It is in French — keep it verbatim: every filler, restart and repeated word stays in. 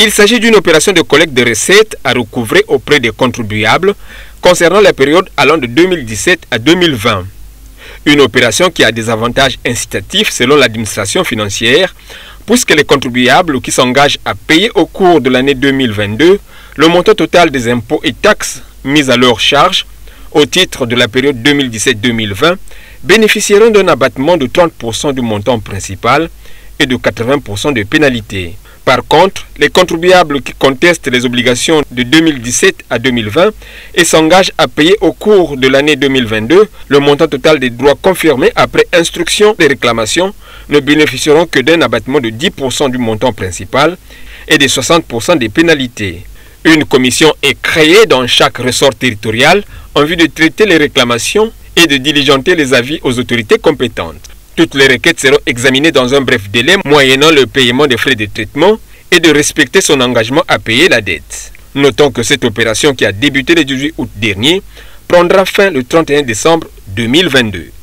Il s'agit d'une opération de collecte de recettes à recouvrer auprès des contribuables concernant la période allant de deux mille dix-sept à deux mille vingt. Une opération qui a des avantages incitatifs selon l'administration financière, puisque les contribuables qui s'engagent à payer au cours de l'année deux mille vingt-deux le montant total des impôts et taxes mis à leur charge au titre de la période deux mille dix-sept deux mille vingt bénéficieront d'un abattement de trente pour cent du montant principal et de quatre-vingts pour cent de pénalité. Par contre, les contribuables qui contestent les obligations de deux mille dix-sept à deux mille vingt et s'engagent à payer au cours de l'année deux mille vingt-deux le montant total des droits confirmés après instruction des réclamations ne bénéficieront que d'un abattement de dix pour cent du montant principal et de soixante pour cent des pénalités. Une commission est créée dans chaque ressort territorial en vue de traiter les réclamations et de diligenter les avis aux autorités compétentes. Toutes les requêtes seront examinées dans un bref délai moyennant le paiement des frais de traitement et de respecter son engagement à payer la dette. Notons que cette opération qui a débuté le dix-huit août dernier prendra fin le trente et un décembre deux mille vingt-deux.